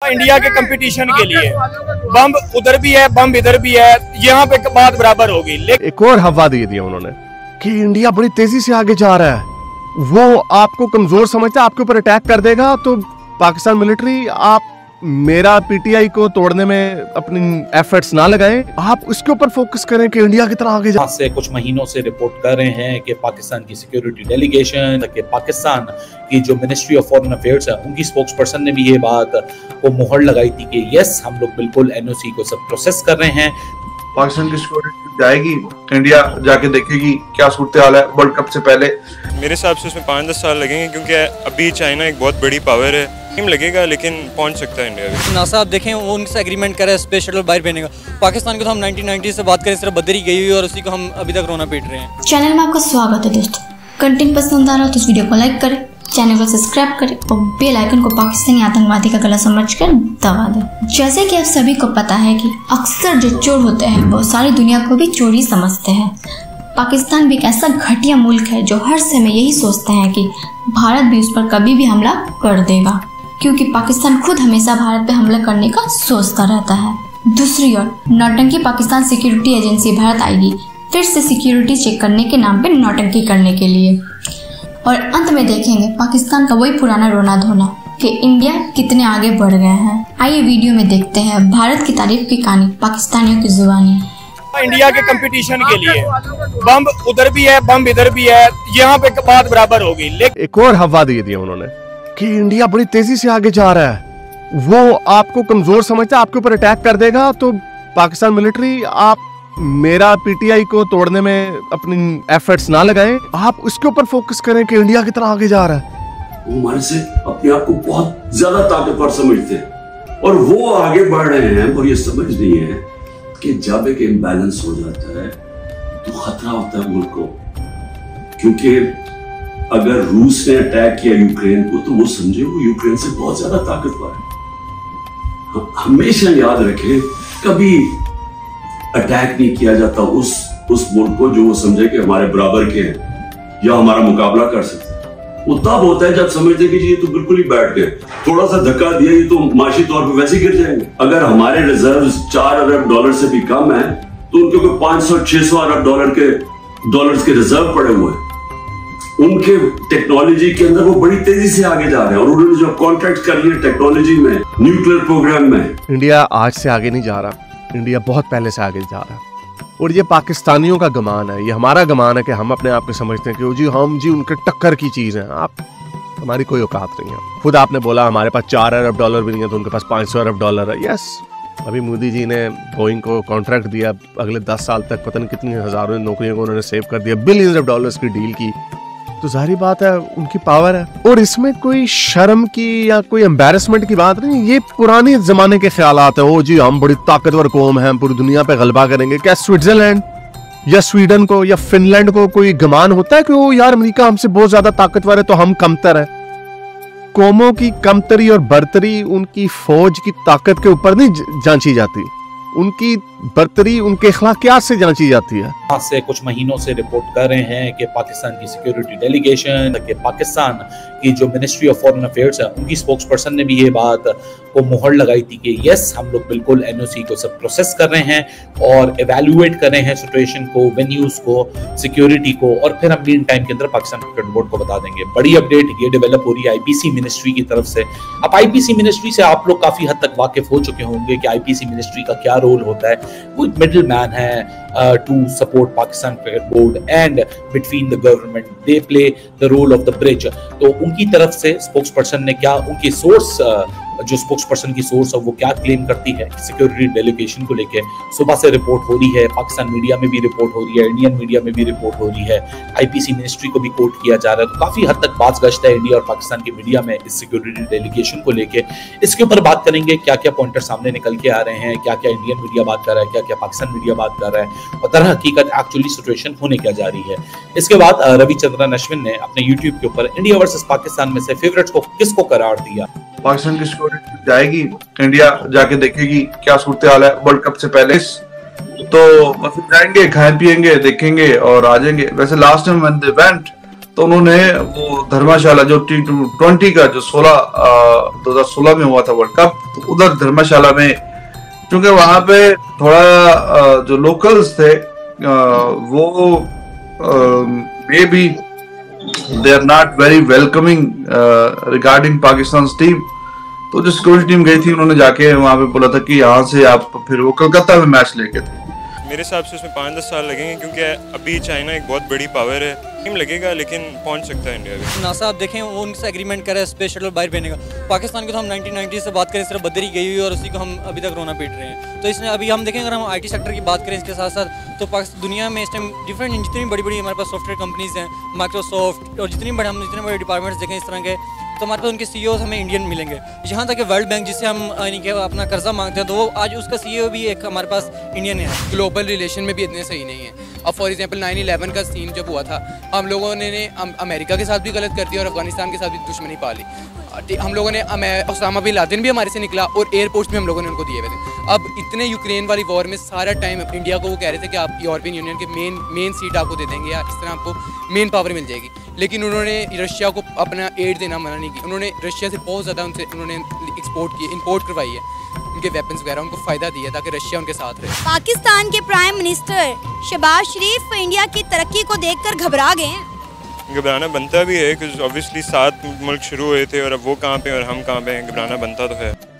India के competition के लिए बम उधर भी है, बम इधर भी है, यहाँ पे बात बराबर होगी। एक और हवा दे दिया उन्होंने कि इंडिया बड़ी तेजी से आगे जा रहा है, वो आपको कमजोर समझता है, आपके ऊपर अटैक कर देगा। तो पाकिस्तान मिलिट्री, आप मेरा पीटीआई को तोड़ने में अपनी एफर्ट्स ना लगाएं, आप उसके ऊपर फोकस करें कि इंडिया की तरह आगे जा। से कुछ महीनों से रिपोर्ट कर रहे हैं कि पाकिस्तान की सिक्योरिटी डेलीगेशन, कि पाकिस्तान की जो मिनिस्ट्री ऑफ फॉरेन अफेयर्स है उनकी स्पोक्स पर्सन ने भी ये बात को मुहर लगाई थी कि यस, हम लोग बिल्कुल एनओसी को सब प्रोसेस कर रहे हैं। पाकिस्तान की सिक्योरिटी जाएगी, इंडिया जाके देखेगी क्या सूरत हाल है वर्ल्ड कप से पहले। मेरे हिसाब से उसमें 5-10 साल लगेंगे, क्योंकि अभी चाइना एक बहुत बड़ी पावर है, टाइम लगेगा लेकिन पहुंच सकता है इंडिया भी। नासा आप देखें, वो उनसे एग्रीमेंट करे स्पेस शटल बाहर भेजने का। पाकिस्तान को तो हम 1990 से बात करें, सिर्फ बदरी गई हुई और उसी को हम अभी तक रोना पीट रहे हैं। चैनल में आपका स्वागत है दोस्तों। कंटेंट पसंद आ रहा हो तो इस वीडियो को लाइक करें, चैनल को सब्सक्राइब करें और बेल आइकन को पाकिस्तानी आतंकवादी का गला समझकर दबा दें। जैसे कि आप सभी को पता है कि अक्सर जो चोर होते हैं वो सारी दुनिया को भी चोरी समझते हैं। पाकिस्तान भी एक ऐसा घटिया मुल्क है जो हर समय यही सोचते हैं कि भारत भी उस पर कभी भी हमला कर देगा, क्योंकि पाकिस्तान खुद हमेशा भारत पे हमला करने का सोचता रहता है। दूसरी ओर नौटंकी पाकिस्तान सिक्योरिटी एजेंसी भारत आएगी फिर से सिक्योरिटी चेक करने के नाम पे नौटंकी करने के लिए, और अंत में देखेंगे पाकिस्तान का वही पुराना रोना धोना कि इंडिया कितने आगे बढ़ गए हैं। आइए वीडियो में देखते हैं भारत की तारीफ की कहानी पाकिस्तानियों की जुबानी। इंडिया के कंपटीशन के लिए बम उधर भी है, बम इधर भी है, यहाँ पे बात बराबर होगी। एक और हवा दे दिया उन्होंने कि इंडिया बड़ी तेजी से आगे जा रहा है, वो आपको कमजोर समझता है, आपके ऊपर अटैक कर देगा। तो पाकिस्तान मिलिट्री, आप मेरा पीटीआई को तोड़ने में अपनी एफर्ट्स ना लगाएं, आप उसके ऊपर फोकस करें कि इंडिया की तरह आगे जा रहा है। वो हमारे से अपने आप को बहुत ज्यादा ताकतवर समझते हैं और वो आगे बढ़ रहे हैं, और ये समझ नहीं है कि जब एक इम्बैलेंस हो जाता है तो खतरा होता है मुल्क को। क्योंकि अगर रूस ने अटैक किया यूक्रेन को तो वो समझे वो यूक्रेन से बहुत ज्यादा ताकतवर है। हमेशा याद रखें, कभी अटैक नहीं किया जाता उस मुल्क को जो वो समझे कि हमारे बराबर के हैं या हमारा मुकाबला कर सकते हैं। वो तब होता है जब समझते कि जी ये तो बिल्कुल ही बैठ गए, थोड़ा सा धक्का दिया ये तो माशी तौर पर वैसे ही गिर जाएंगे। अगर हमारे रिजर्व्स 4 अरब डॉलर से भी कम है तो उनके कोई 500-600 अरब डॉलर्स के रिजर्व पड़े हुए हैं। उनके टेक्नोलॉजी के अंदर वो बड़ी तेजी से आगे जा रहे हैं और उन्होंने जो कॉन्ट्रैक्ट कर लिए टेक्नोलॉजी में, न्यूक्लियर प्रोग्राम में। इंडिया आज से आगे नहीं जा रहा, इंडिया बहुत पहले से आगे जा रहा है। और ये पाकिस्तानियों का गुमान है, ये हमारा गुमान है कि हम अपने आप को समझते हैं कि हम जी उनके टक्कर की चीज है। आप, हमारी कोई औकात नहीं है। खुद आपने बोला हमारे पास 4 अरब डॉलर भी नहीं है तो उनके पास 500 अरब डॉलर है। यस, अभी मोदी जी ने बोइंग को कॉन्ट्रैक्ट दिया, अगले 10 साल तक पता नहीं कितनी हजारों नौकरियों को उन्होंने सेव कर दिया, बिलियंस ऑफ डॉलर्स की डील की। तो जाहिर बात है उनकी पावर है, और इसमें कोई शर्म की या कोई एम्बैरेसमेंट की बात नहीं। ये पुराने जमाने के ख्यालात है, ओ जी हम बड़ी ताकतवर कौम हैं, पूरी दुनिया पे गलबा करेंगे। क्या स्विट्जरलैंड या स्वीडन को या फिनलैंड को कोई गुमान होता है कि वो यार अमेरिका हमसे बहुत ज्यादा ताकतवर है तो हम कमतर है? कौमों की कमतरी और बर्तरी उनकी फौज की ताकत के ऊपर नहीं जांची जाती, उनकी बर्तरी उनके अखलाकियात से जांची जाती है। आज से कुछ महीनों से रिपोर्ट कर रहे हैं कि पाकिस्तान की सिक्योरिटी डेलीगेशन, कि पाकिस्तान की जो मिनिस्ट्री ऑफ फॉरेन अफेयर्स है उनकी स्पोक्स पर्सन ने भी ये बात को मुहर लगाई थी कि यस, हम लोग बिल्कुल एनओसी को सब प्रोसेस कर रहे हैं और एवेल्युएट कर रहे हैं सिचुएशन को, वेन्यूज को, सिक्योरिटी को, और फिर हम मीन टाइम के अंदर पाकिस्तान क्रिकेट बोर्ड को बता देंगे। बड़ी अपडेट ये डेवलप हो रही है आईपीसी मिनिस्ट्री की तरफ से। अब आईपीसी मिनिस्ट्री से आप लोग काफी हद तक वाकिफ हो चुके होंगे कि आईपीसी मिनिस्ट्री का क्या रोल होता है। वो मिडिल मैन है to support Pakistan Cricket Board and between the government, they play the role of the bridge। तो उनकी तरफ से स्पोक्स पर्सन ने क्या, उनकी सोर्स जो स्पोक्स पर्सन की सोर्स है वो क्या क्लेम करती है सिक्योरिटी डेलीगेशन को लेके, सुबह से रिपोर्ट हो रही है, पाकिस्तान मीडिया में भी रिपोर्ट हो रही है, इंडियन मीडिया में भी रिपोर्ट हो रही है, आईपीसी मिनिस्ट्री को भी कोट किया जा रहा है। तो काफी हद तक बात गश्त है इंडिया और पाकिस्तान की मीडिया में इस सिक्योरिटी डेलीगेशन को लेके। इसके ऊपर बात करेंगे क्या क्या पॉइंटर सामने निकल के आ रहे हैं, क्या क्या इंडियन मीडिया बात कर रहा है, क्या क्या पाकिस्तान मीडिया बात कर रहा है, और दर हकीकत एक्चुअली सिचुएशन होने क्या जा रही है। इसके बाद रविचंद्रन अश्विन ने अपने यूट्यूब के ऊपर इंडिया वर्सेस पाकिस्तान में से फेवरेट्स को किसको करार दिया। पाकिस्तान की सिक्योरिटी जाएगी, इंडिया जाके देखेगी क्या सूरत हाल है वर्ल्ड कप से पहले, तो बस जाएंगे, खाएं पिएंगे, देखेंगे और आ जाएंगे। वैसे last time when they went तो उन्होंने वो धर्मशाला जो T20 का जो 2016 में हुआ था वर्ल्ड कप, तो उधर धर्मशाला में, क्योंकि वहां पे थोड़ा जो लोकल्स थे वो maybe they are not very welcoming regarding Pakistan team. तो जो सिक्योरिटी टीम गई थी उन्होंने जाके वहां पे बोला था कि यहाँ से आप, फिर वो कलकत्ता में मैच लेके थे। मेरे हिसाब से उसमें 5-10 साल लगेंगे क्योंकि अभी चाइना एक बहुत बड़ी पावर है। टाइम लगेगा लेकिन पहुंच सकता है इंडिया भी। नासा आप देखें वो उनसे एग्रीमेंट कर रहा है स्पेस शटल बाहर भेजने का। पाकिस्तान को तो हम 1990 से बात करें सिर्फ बदरी गई हुई और उसी को हम अभी तक रोना पीट रहे हैं। तो इसमें अभी हम देखें अगर हम आईटी सेक्टर की बात करें इसके साथ साथ, तो पाकिस्तान दुनिया में इस टाइम डिफरेंट जितनी बड़ी बड़ी हमारे पास सॉफ्टवेयर कंपनीज हैं, माइक्रोसॉफ्ट और जितने बड़े डिपार्टमेंट्स देखें इस तरह के, तो हमारे पास उनके सीईओ हमें इंडियन मिलेंगे। यहाँ तक कि वर्ल्ड बैंक जिससे हम यानी कि अपना कर्जा मांगते हैं, तो वो आज उसका सीईओ भी एक हमारे पास इंडियन है। ग्लोबल रिलेशन में भी इतने सही नहीं है। अब फॉर एग्जांपल 9/11 का सीन जब हुआ था, हम लोगों ने अमेरिका के साथ भी गलत कर दिया और अफगानिस्तान के साथ भी दुश्मनी पाली। हम लोगों ने ओसामा बिन लादेन भी हमारे से निकला और एयरपोर्ट्स भी हम लोगों ने उनको दिए हुए थे। अब इतने यूक्रेन वाली वॉर में सारा टाइम इंडिया को वो कह रहे थे कि आप यूरोपियन यूनियन के मेन सीट आपको दे देंगे या इस तरह आपको मेन पावर मिल जाएगी, लेकिन उन्होंने रशिया को अपना एड देना मना नहीं किया। उन्होंने रशिया से बहुत ज़्यादा उन्होंने इंपोर्ट करवाई है, उनके वेपन्स वगैरह उनको फ़ायदा दिया ताकि रशिया उनके साथ रहे। पाकिस्तान के प्राइम मिनिस्टर शहबाज शरीफ इंडिया की तरक्की को देखकर घबरा गए हैं। घबराना बनता भी है क्योंकि ऑब्वियसली 7 मुल्क शुरू हुए थे और अब वो कहाँ पे और हम कहाँ पे हैं, घबराना बनता तो है।